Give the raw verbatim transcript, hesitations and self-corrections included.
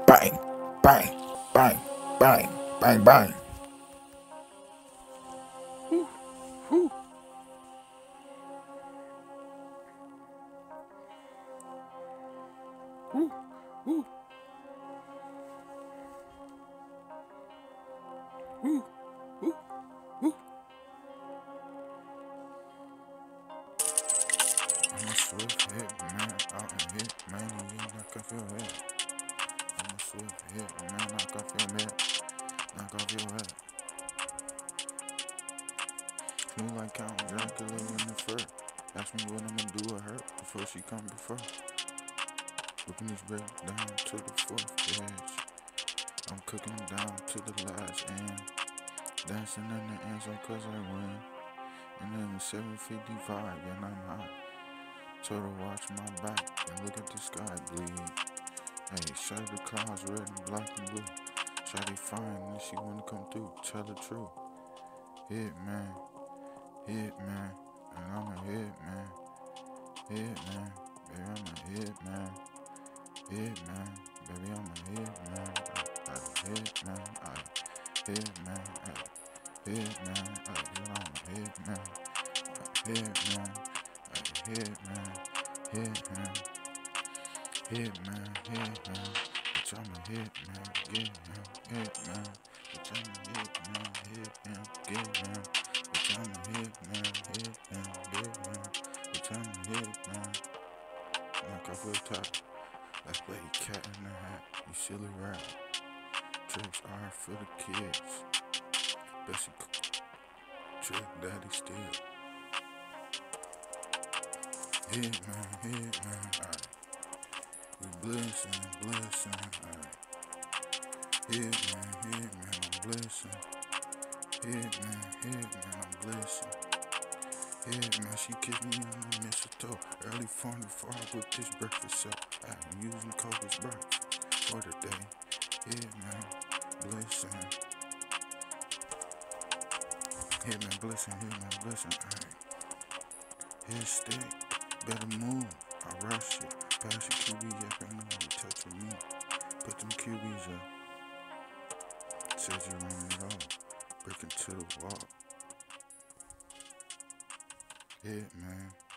bang, bang, bang, bang, bang, bang. Woo, woo. Woo, woo. Woo, woo, woo. I'm a swift hit man, out and hit man, yeah, like I feel hit. I'm a swift hit man, like I feel hit, like I feel hit. Feel like Count Dracula in the fur. Ask me what I'ma do with her before she come before. Whipping this break down to the fourth edge. I'm cooking them down to the last end. Dancing in the end zone cause I win. And then it's seven fifty-five and I'm hot. Told her watch my back and look at the sky bleed. Hey, shut the clouds red and black and blue. Try to find and she wanna come through. Tell the truth. Hit man, hit man, and I'm a hit man. Hit man, baby I'm a hit man. Hit man, baby I'm a hit man. I, I hit man, I hit man, I hit man, I I'm a hit man. I hit man, I hit man, hit man, hit man, hit man. Bitch I'm a hit man, get him, hit man. Bitch I'm a hit man, hit him, get him. Bitch I'm a hit man, hit him, get him. Bitch I'm a hit man. Like I feel tight. Let's play cat in the hat, you silly rat. Tricks are for the kids. Bessie trick daddy still. Hit man, hit man, alright. We blessing, blessing, alright. Hit man, hit man, I'm blessing. Hit man, hit man, I'm blessing. Hit man, she kissed me on the mistletoe. Early phone before I whip this breakfast up. I'm using Coco's breakfast for the day. Hit man, blessing. Hit man, blessing, hit man, blessing, alright. Hit stick, better move. I rush it. Pass your Q B up and know you touching me. Put them Q Bs up. Said you run it all. Breaking to the wall. Hit man.